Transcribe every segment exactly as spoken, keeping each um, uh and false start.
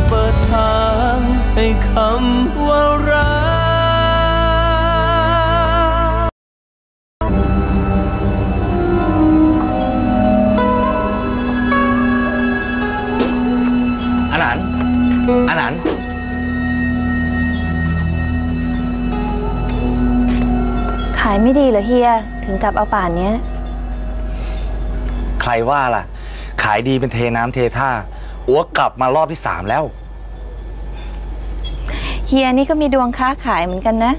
เปิดทางให้คำว่ารักอาหนานอาหนานขายไม่ดีเหรอเฮียถึงกับเอาป่านเนี้ยใครว่าล่ะขายดีเป็นเทน้ำเทท่าอัวกลับมารอบที่สามแล้วเฮียนี่ก็มีดวงค้าขายเหมือนกันนะ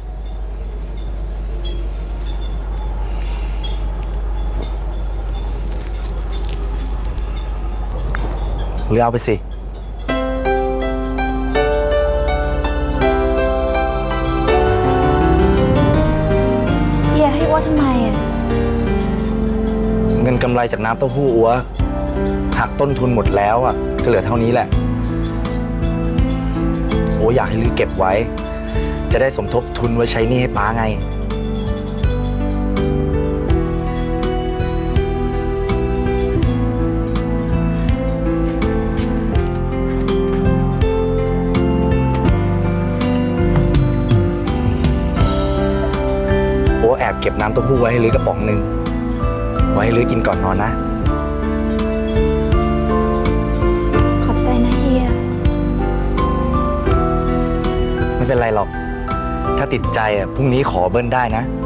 หรือเอาไปสิเฮียให้อ้วทำไมอ่ะเงินกำไรจากน้ำเต้าหู้อัวหักต้นทุนหมดแล้วอ่ะก็เหลือเท่านี้แหละโอ้อยากให้ลือเก็บไว้จะได้สมทบทุนไว้ใช้หนี้ให้ป้าไงโอ้แอบเก็บน้ำเต้าหู้ไว้ให้ลือกระป๋องหนึ่งไว้ให้ลือกินก่อนนอนนะขอบใจนะเฮียไม่เป็นไรหรอกถ้าติดใจอ่ะพรุ่งนี้ขอเบิ้ลได้นะ